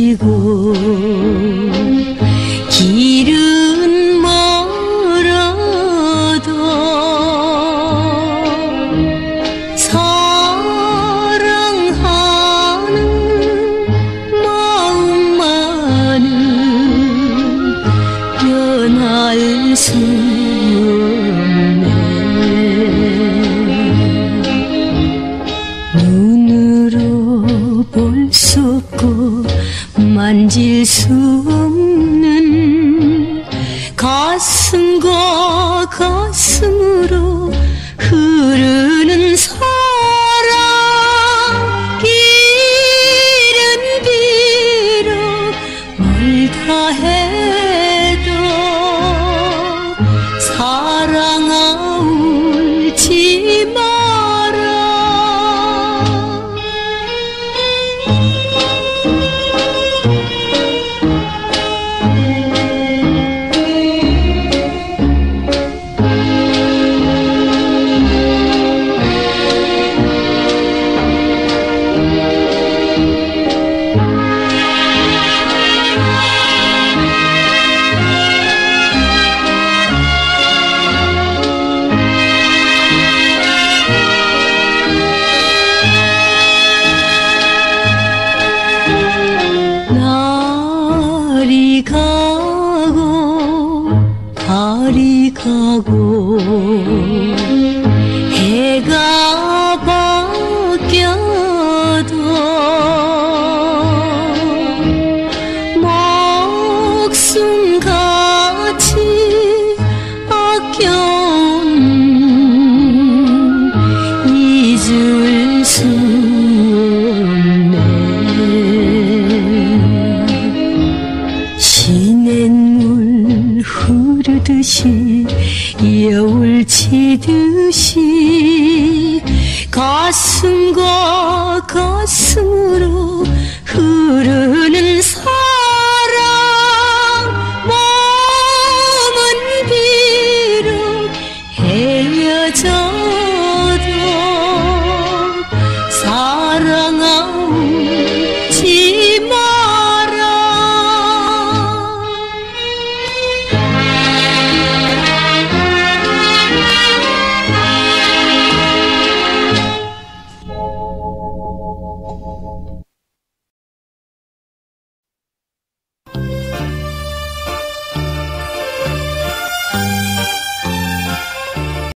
지고 길은 멀어도 사랑하는 마음만은 변할 수 없네. 눈으로 볼 수 없고 만질 수 없는 가슴과 가슴으로 흐르는 사랑. 길은 비록 멀다 해도 사랑아 울지 마라. 날이 가고 달이 가고 해가 바뀌어도 목숨같이 아껴온 잊을 수 없네. 시냇물 흐르듯이 여울 치듯이 가슴과 가슴으로 흐르는